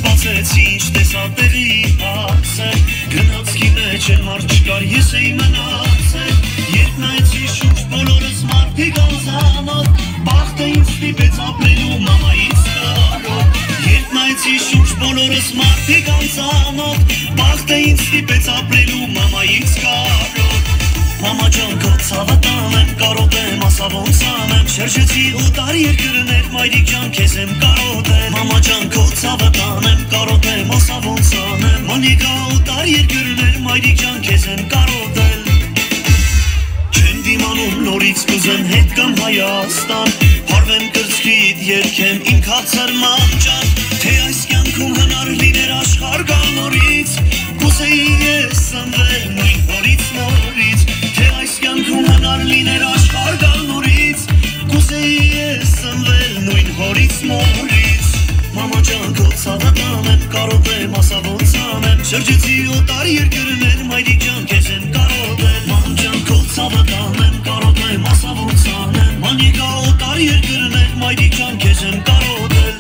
բացեցի ինչ տեսատեղի ասել Գնացքի մեջ են մարդ չկար ես էի մնացել Երբ նայեցի շուրջ բոլորս մարդիկ անզանոթ Բախտը ինձ ստիպեց ապրելու մամայից կարոտ Երբ նայեցի շուրջ բոլորս մարդիկ անզանոթ Բախտը ինձ ստիպեց ապրելու մամայից կարոտ Մամա ջան քո ցավը տանեմ կարոտ եմ ասա ոնց անեմ Շրջեցի ու տար երկրներ մայրիկ ջան քեզ եմ կարոտել Մամա ջան քո ցավը տանեմ կարոտ եմ ասա ոնց անեմ Մանիկա ու տար երկրներ մայրիկ ջան քեզ եմ կարոտել Չեմ դիմանում նորից կուզեմ հետ կամ Հայաստան Հարվեմ կրծքիդ երգեմ իմ քացր մանջան Թե այս կյանքում հնար լիներ աշխարհ գալ նորից Կուզեի ես սնվել նույն հորից նորից Թե այս կյանքում հնար լիներ աշխարհ գալ նորից Կուզեի ես սնվել նույն հորից նորից Մամա ջան քո ցավը տանեմ կարոտեմ ասա ոնց անեմ Շրջեցի օտար երկրներ մայրիկ ջան քեզ եմ կարոտել Մամ ջան քո ցավը տանեմ կարոտեմ ասա ոնց անեմ Մանիկա օտար երկրներ մայրիկ ջան քեզ եմ կարոտել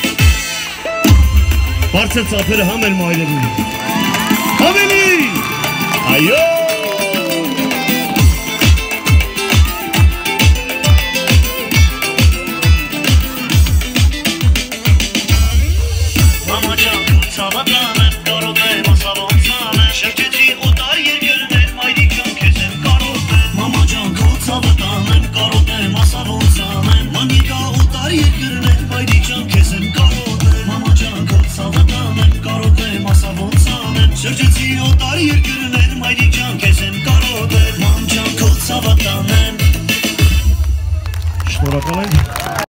Բարձր ծափերը համ էլ մայրերուն Համելի այո Շրջեցի օտար երկրներ մայրիկ ջան քեզ եմ կարոտել Մամ ջան քո ցավը տանեմ Շնորհակալ եմ